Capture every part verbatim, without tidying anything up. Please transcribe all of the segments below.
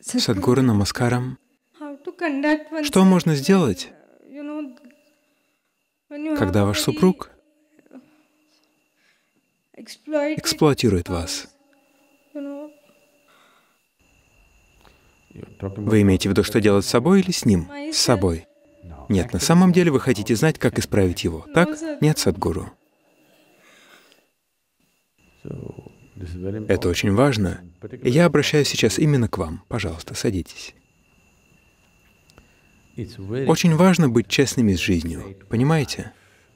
Садгуру Намаскарам. Что можно сделать, когда ваш супруг эксплуатирует вас? Вы имеете в виду, что делать с собой или с ним? С собой. Нет, на самом деле вы хотите знать, как исправить его. Так? Нет, Садгуру. Это очень важно. И я обращаюсь сейчас именно к вам. Пожалуйста, садитесь. Очень важно быть честными с жизнью. Понимаете?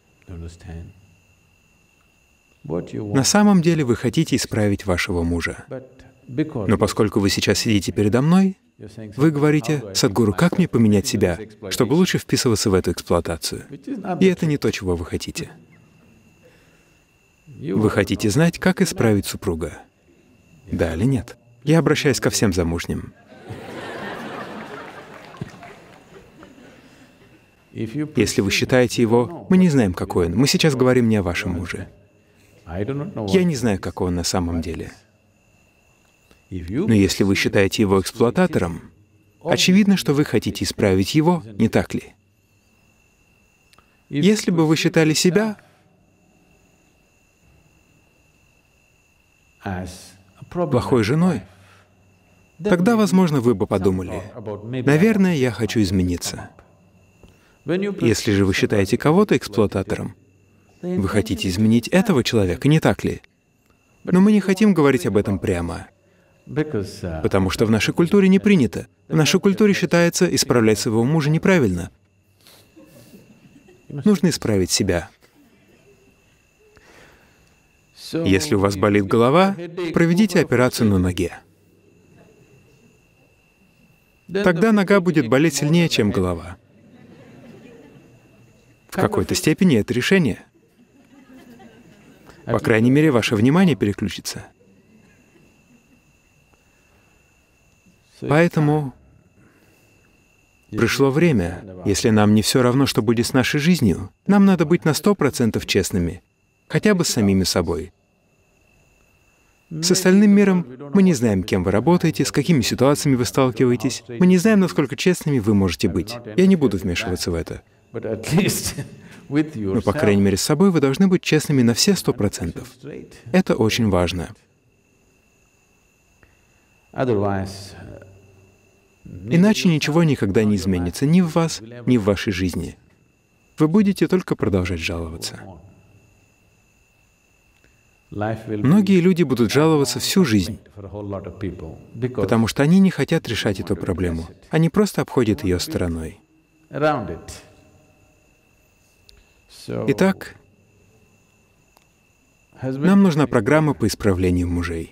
На самом деле вы хотите исправить вашего мужа. Но поскольку вы сейчас сидите передо мной, вы говорите: «Садгуру, как мне поменять себя, чтобы лучше вписываться в эту эксплуатацию?» И это не то, чего вы хотите. Вы хотите знать, как исправить супруга. Да или нет? Я обращаюсь ко всем замужним. Если вы считаете его, мы не знаем, какой он. Мы сейчас говорим не о вашем муже. Я не знаю, какой он на самом деле. Но если вы считаете его эксплуататором, очевидно, что вы хотите исправить его, не так ли? Если бы вы считали себя плохой женой, тогда, возможно, вы бы подумали: наверное, я хочу измениться. Если же вы считаете кого-то эксплуататором, вы хотите изменить этого человека, не так ли? Но мы не хотим говорить об этом прямо, потому что в нашей культуре не принято. В нашей культуре считается, исправлять своего мужа неправильно. Нужно исправить себя. Если у вас болит голова, проведите операцию на ноге. Тогда нога будет болеть сильнее, чем голова. В какой-то степени это решение. По крайней мере, ваше внимание переключится. Поэтому пришло время, если нам не все равно, что будет с нашей жизнью, нам надо быть на сто процентов честными, хотя бы с самими собой. С остальным миром мы не знаем, кем вы работаете, с какими ситуациями вы сталкиваетесь. Мы не знаем, насколько честными вы можете быть. Я не буду вмешиваться в это. Но, по крайней мере, с собой вы должны быть честными на все сто процентов. Это очень важно. Иначе ничего никогда не изменится ни в вас, ни в вашей жизни. Вы будете только продолжать жаловаться. Многие люди будут жаловаться всю жизнь, потому что они не хотят решать эту проблему. Они просто обходят ее стороной. Итак, нам нужна программа по исправлению мужей.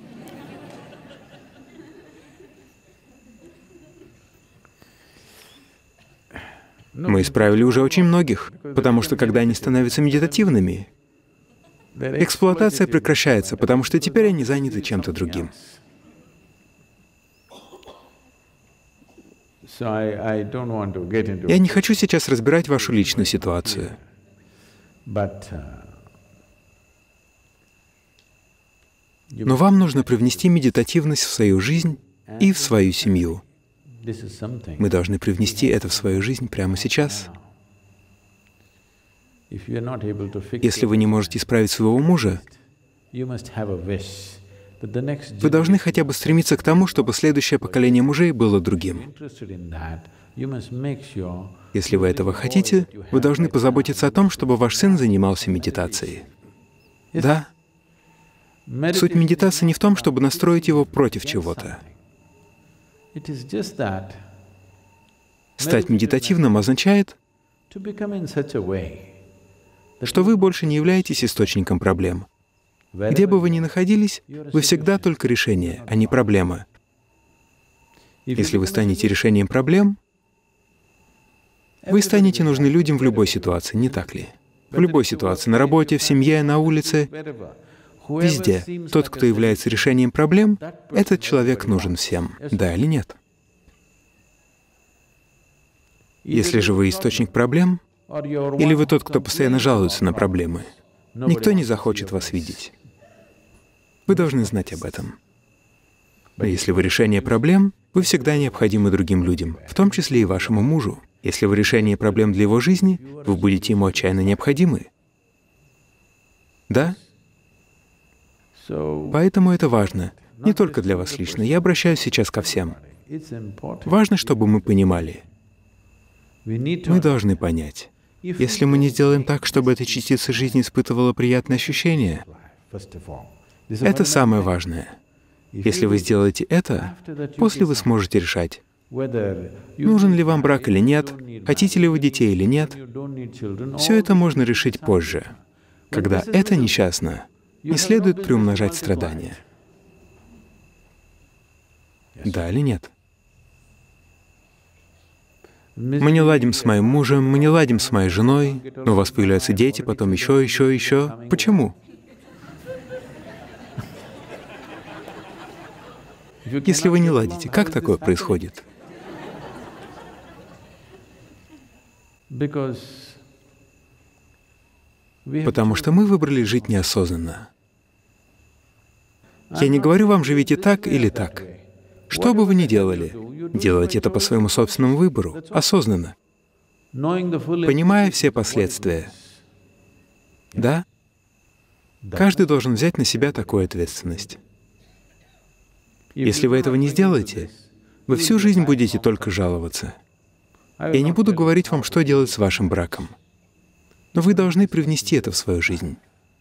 Мы исправили уже очень многих, потому что когда они становятся медитативными, эксплуатация прекращается, потому что теперь они заняты чем-то другим. Я не хочу сейчас разбирать вашу личную ситуацию. Но вам нужно привнести медитативность в свою жизнь и в свою семью. Мы должны привнести это в свою жизнь прямо сейчас. Если вы не можете исправить своего мужа, вы должны хотя бы стремиться к тому, чтобы следующее поколение мужей было другим. Если вы этого хотите, вы должны позаботиться о том, чтобы ваш сын занимался медитацией. Да. Суть медитации не в том, чтобы настроить его против чего-то. Стать медитативным означает, что вы больше не являетесь источником проблем. Где бы вы ни находились, вы всегда только решение, а не проблема. Если вы станете решением проблем, вы станете нужны людям в любой ситуации, не так ли? В любой ситуации, на работе, в семье, на улице, везде. Тот, кто является решением проблем, этот человек нужен всем. Да или нет? Если же вы источник проблем, или вы тот, кто постоянно жалуется на проблемы, никто не захочет вас видеть. Вы должны знать об этом. Но если вы решение проблем, Вы всегда необходимы другим людям, в том числе и вашему мужу. Если в решении проблем для его жизни, вы будете ему отчаянно необходимы. Да? Поэтому это важно. Не только для вас лично. Я обращаюсь сейчас ко всем. Важно, чтобы мы понимали. Мы должны понять. Если мы не сделаем так, чтобы эта частица жизни испытывала приятные ощущения, это самое важное. Если вы сделаете это, после вы сможете решать, нужен ли вам брак или нет, хотите ли вы детей или нет. Все это можно решить позже. Когда это несчастно, не следует приумножать страдания. Да или нет? Мы не ладим с моим мужем, мы не ладим с моей женой, но у вас появляются дети, потом еще, еще, еще. Почему? Если вы не ладите, как такое происходит? Потому что мы выбрали жить неосознанно. Я не говорю вам, живите так или так. Что бы вы ни делали, делайте это по своему собственному выбору, осознанно, понимая все последствия. Да? Каждый должен взять на себя такую ответственность. Если вы этого не сделаете, вы всю жизнь будете только жаловаться. Я не буду говорить вам, что делать с вашим браком, но вы должны привнести это в свою жизнь.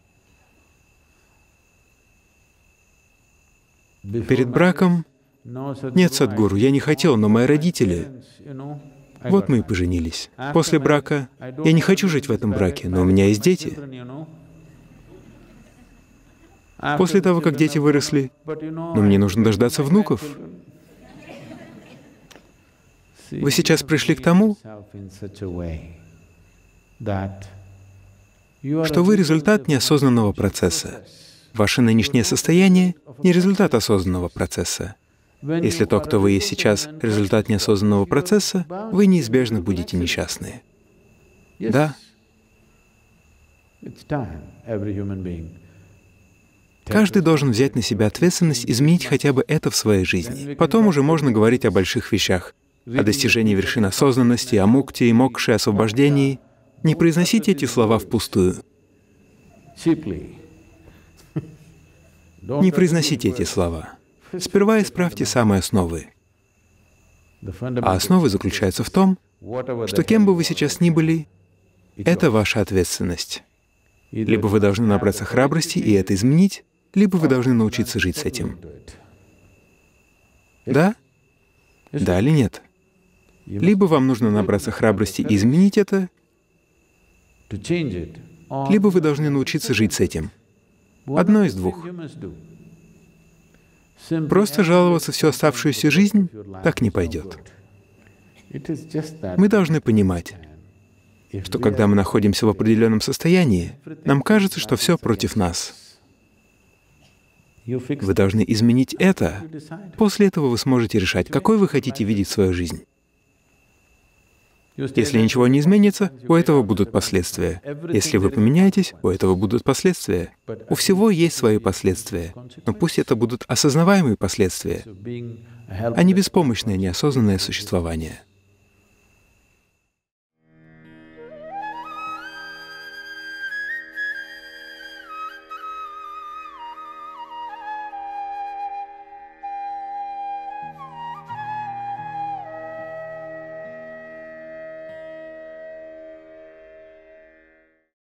Перед браком: «Нет, Садхгуру, я не хотел, но мои родители...» Вот мы и поженились. После брака: «Я не хочу жить в этом браке, но у меня есть дети». После того, как дети выросли: «Но мне нужно дождаться внуков». Вы сейчас пришли к тому, что вы результат неосознанного процесса. Ваше нынешнее состояние — не результат осознанного процесса. Если то, кто вы есть сейчас, результат неосознанного процесса, вы неизбежно будете несчастны. Да? Каждый должен взять на себя ответственность изменить хотя бы это в своей жизни. Потом уже можно говорить о больших вещах, о достижении вершин осознанности, о мукте и мокше, освобождении. Не произносите эти слова впустую. Не произносите эти слова. Сперва исправьте самые основы. А основы заключаются в том, что кем бы вы сейчас ни были, это ваша ответственность. Либо вы должны набраться храбрости и это изменить, либо вы должны научиться жить с этим. Да? Да или нет? Либо вам нужно набраться храбрости и изменить это, либо вы должны научиться жить с этим. Одно из двух. Просто жаловаться всю оставшуюся жизнь так не пойдет. Мы должны понимать, что когда мы находимся в определенном состоянии, нам кажется, что все против нас. Вы должны изменить это. После этого вы сможете решать, какой вы хотите видеть свою жизнь. Если ничего не изменится, у этого будут последствия. Если вы поменяетесь, у этого будут последствия. У всего есть свои последствия, но пусть это будут осознаваемые последствия, а не беспомощное неосознанное существование.